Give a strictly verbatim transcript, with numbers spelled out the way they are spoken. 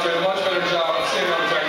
did a much better job of staying on